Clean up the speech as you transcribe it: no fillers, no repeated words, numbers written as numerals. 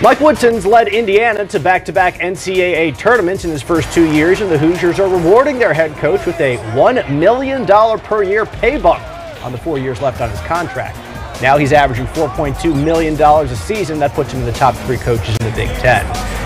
Mike Woodson's led Indiana to back-to-back NCAA tournaments in his first 2 years, and the Hoosiers are rewarding their head coach with a $1 million per year pay bump on the 4 years left on his contract. Now he's averaging $4.2 million a season. That puts him in the top 3 coaches in the Big Ten.